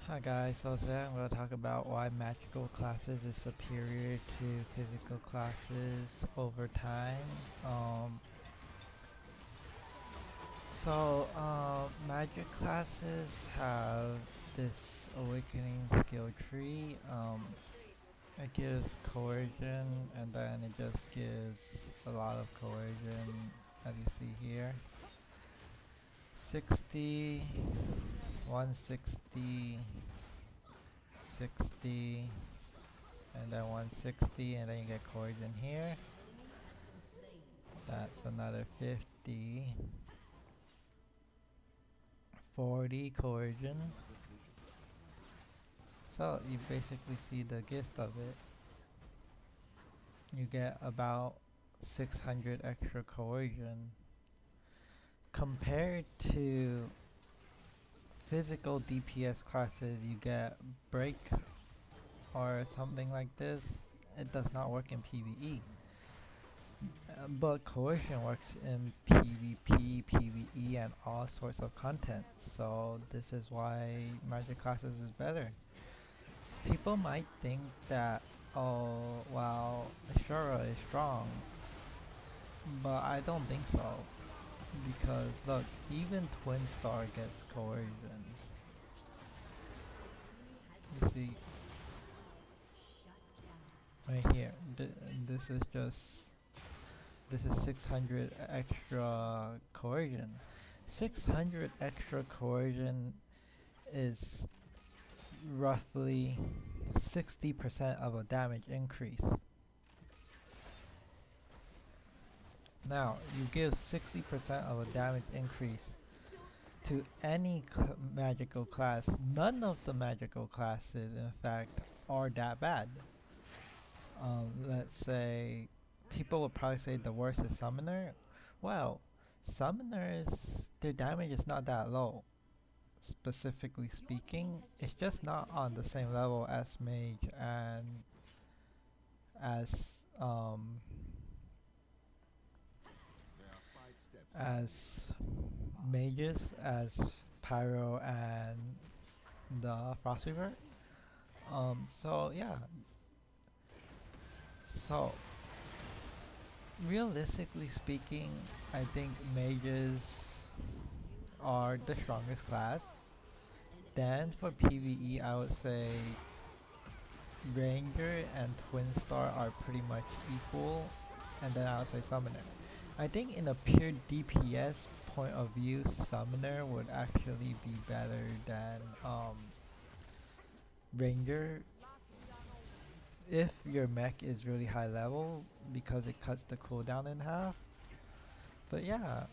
Hi guys, so today I'm going to talk about why magical classes is superior to physical classes over time. Um, Magic classes have this awakening skill tree. It gives coercion and then it just gives a lot of coercion as you see here. 60, 160, 60, and then 160, and then you get coercion here. That's another 50, 40 coercion. So you basically see the gist of it. You get about 600 extra coercion compared to physical DPS classes. You get break or something like this. It does not work in PvE. But coercion works in PvP, PvE, and all sorts of content. So this is why magic classes is better. People might think that, oh, well, Ashura is strong, but I don't think so. Because look, even Twin Star gets coercion. You see, right here. This is just this is 600 extra coercion. 600 extra coercion is roughly 60% of a damage increase. Now, you give 60% of a damage increase to any magical class. None of the magical classes, in fact, are that bad. Let's say people would probably say the worst is Summoner. Well, Summoners, their damage is not that low. Specifically speaking, it's just not on the same level as Mage and as as mages, as Pyro and the Frost Weaver. So yeah, so realistically speaking, I think mages are the strongest class. Then for PvE, I would say Ranger and Twin Star are pretty much equal, and then I would say Summoner. I think in a pure DPS point of view, Summoner would actually be better than Ranger if your mech is really high level because it cuts the cooldown in half. But yeah,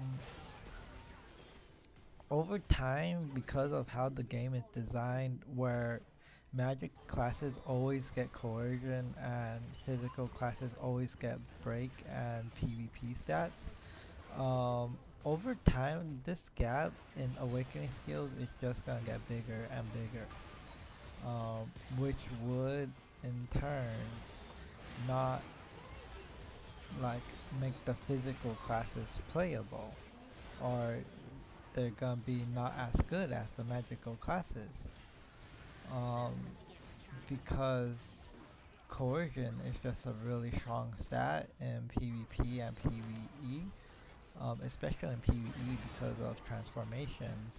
over time, because of how the game is designed, where magic classes always get coercion and physical classes always get break and PvP stats, over time, this gap in awakening skills is just gonna get bigger and bigger, which would in turn not like make the physical classes playable, or they're gonna be not as good as the magical classes, um, because coercion is just a really strong stat in PvP and PvE, especially in PvE because of transformations.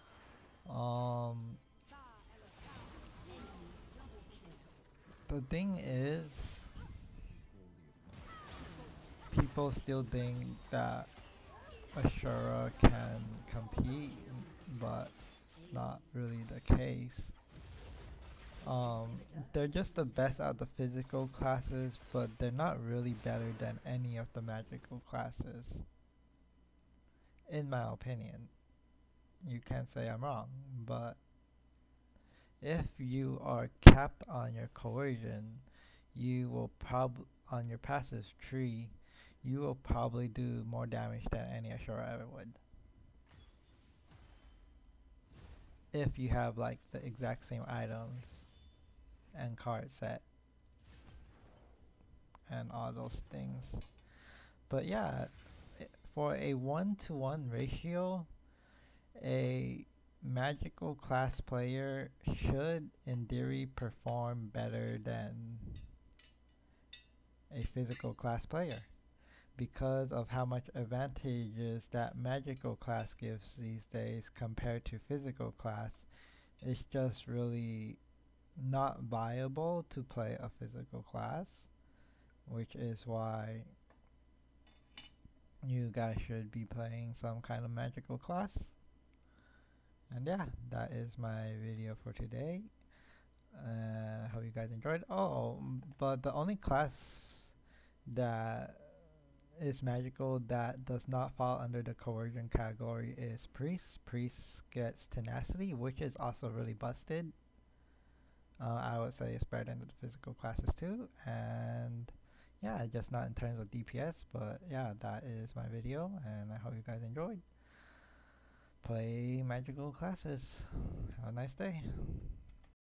Um, the thing is, people still think that Ashura can compete, but it's not really the case. They're just the best out of the physical classes, but they're not really better than any of the magical classes, in my opinion. You can't say I'm wrong, but if you are capped on your coercion, you will probably, on your passive tree, you will probably do more damage than any Ashura ever would. If you have like the exact same items and card set and all those things. But yeah, for a 1-to-1 ratio, a magical class player should in theory perform better than a physical class player because of how much advantages that magical class gives these days compared to physical class. It's just really not viable to play a physical class, which is why you guys should be playing some kind of magical class. And yeah, that is my video for today. I hope you guys enjoyed. Oh, but the only class that is magical that does not fall under the coercion category is priest. Priest gets tenacity, which is also really busted. I would say it's better than the physical classes too. And yeah, just not in terms of DPS, but yeah, that is my video, and I hope you guys enjoyed. Play magical classes. Have a nice day.